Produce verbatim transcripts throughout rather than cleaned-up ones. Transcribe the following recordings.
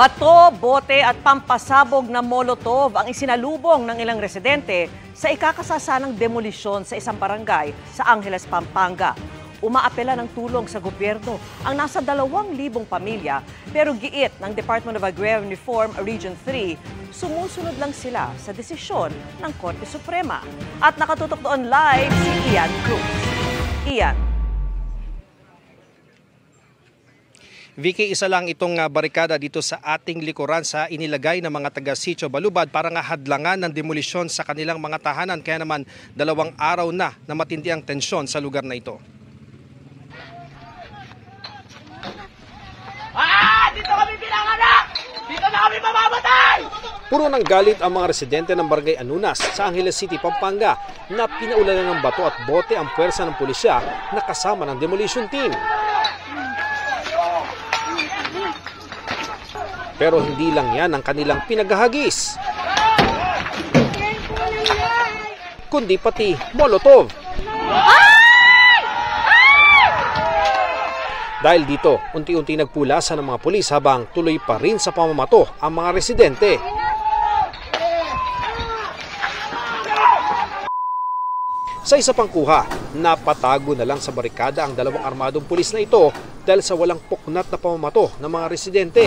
Bato, bote at pampasabog na molotov ang isinalubong ng ilang residente sa ikakasasanang demolisyon sa isang barangay sa Angeles, Pampanga. Umaapela ng tulong sa gobyerno ang nasa dalawang libong pamilya, pero giit ng Department of Agrarian Reform Region three, sumusunod lang sila sa desisyon ng Korte Suprema. At nakatutok doon live si Ian Cruz. Ian. Vicky, isa lang itong barikada dito sa ating likuran sa inilagay ng mga taga Sitio Balubad para nga hadlangan ng demolisyon sa kanilang mga tahanan. Kaya naman dalawang araw na na matindi ang tensyon sa lugar na ito. Ah! Dito kami pinanganak! Dito na kami mamamatay! Puro ng galit ang mga residente ng Barangay Anunas sa Angeles City, Pampanga na pinaulanan ng bato at bote ang puwersa ng pulisya na kasama ng demolition team. Pero hindi lang yan ang kanilang pinaghahagis, kundi pati molotov. Dahil dito, unti-unti nagpulasan ng mga pulis habang tuloy pa rin sa pamamato ang mga residente. Sa isa pang kuha, napatago na lang sa barikada ang dalawang armadong pulis na ito dahil sa walang puknat na pamamato ng mga residente.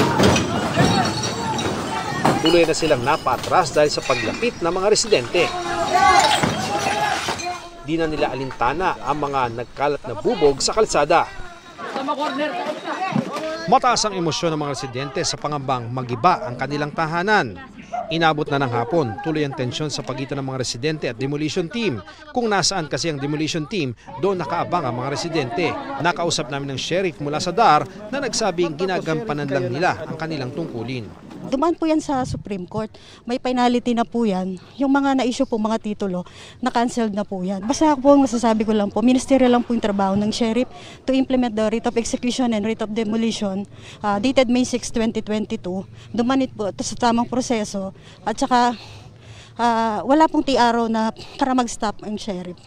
Tuloy na silang napaatras dahil sa paglapit ng mga residente. Di na nila alintana ang mga nagkalat na bubog sa kalsada. Mataas ang emosyon ng mga residente sa pangambang magiba ang kanilang tahanan. Inabot na ng hapon, tuloy ang tensyon sa pagitan ng mga residente at demolition team. Kung nasaan kasi ang demolition team, doon nakaabang ang mga residente. Nakausap namin ng sheriff mula sa D A R na nagsabing ginagampanan lang nila ang kanilang tungkulin. Dumaan po yan sa Supreme Court. May penalty na po yan. Yung mga na-issue po, mga titulo, na-cancelled na po yan. Basta po, masasabi ko lang po, ministerial lang po yung trabaho ng sheriff to implement the writ of execution and writ of demolition uh, dated May sixth, twenty twenty-two. Dumanit po ito sa tamang proseso at saka uh, wala pong T R O na para mag-stop ang sheriff.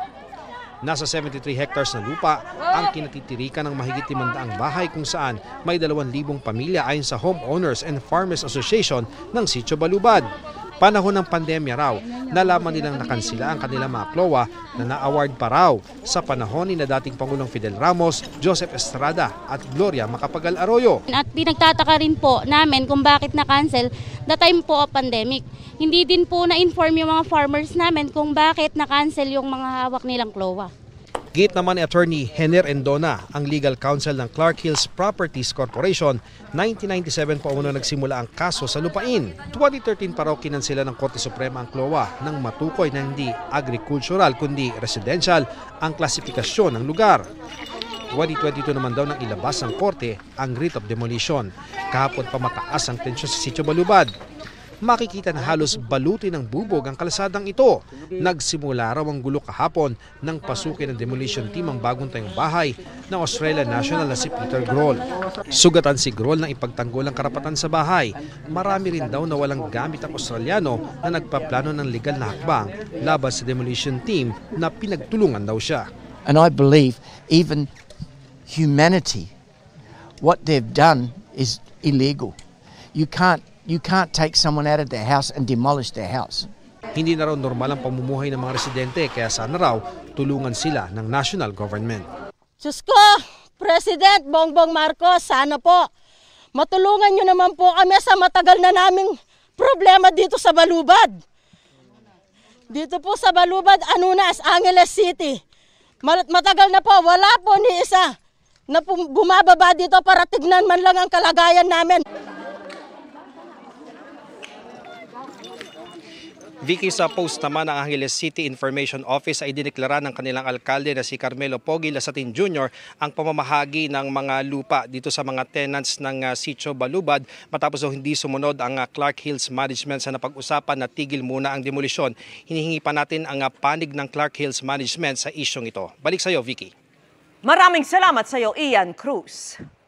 Nasa seventy-three hectares na lupa ang kinatitirikan ng mahigit limandaang bahay kung saan may dalawang libong pamilya ayon sa Homeowners and Farmers Association ng Sitio Balubad. Panahon ng pandemya raw, nalaman nilang nakansila ang kanilang mga klowa na na-award pa raw sa panahon ni na dating Pangulong Fidel Ramos, Joseph Estrada at Gloria Macapagal Arroyo. At pinagtataka rin po namin kung bakit na-cancel the time po of pandemic. Hindi din po na-inform yung mga farmers namin kung bakit na-cancel yung mga hawak nilang klowa. Git naman ni Attorney Henner Endona, ang legal counsel ng Clark Hills Properties Corporation, nineteen ninety-seven pa umano nagsimula ang kaso sa lupain. twenty thirteen pa raw kinansela ng Korte Suprema ang klowa nang matukoy na hindi agricultural kundi residential ang klasifikasyon ng lugar. twenty twenty-two naman daw nang ilabas ng Korte ang writ of demolition. Kahapon pa mataas ang tensyon sa Sitio Balubad. Makikita na halos baluti ng bubog ang kalsadang ito. Nagsimula raw ang gulo kahapon nang pasukin ng demolition team ang bagong tayong bahay ng Australian national na si Peter Grohl. Sugatan si Grohl ng ipagtanggol ang karapatan sa bahay. Marami rin daw na walang gamit ang Australiano na nagpaplano ng legal na hakbang laban sa demolition team na pinagtulungan daw siya. And I believe even humanity, what they've done is illegal. You can't You can't take someone out of their house and demolish their house. Hindi na raw normal ang pamumuhay ng mga residente kaya sana raw tulungan sila ng national government. Diyos ko, President Bongbong Marcos, sana po matulungan nyo naman po kami sa matagal na naming problema dito sa Balubad. Dito po sa Balubad, Anunas, Angeles City. Matagal na po, wala po ni isa na bumababa dito para tignan man lang ang kalagayan namin. Vicky, sa post naman ng Angeles City Information Office ay dineklara ng kanilang alkalde na si Carmelo Pogi Lasatin Junior ang pamamahagi ng mga lupa dito sa mga tenants ng uh, Sitio Balubad matapos daw hindi sumunod ang uh, Clark Hills Management sa napag-usapan na tigil muna ang demolisyon. Hinihingi pa natin ang uh, panig ng Clark Hills Management sa isyong ito. Balik sa iyo, Vicky. Maraming salamat sa iyo, Ian Cruz.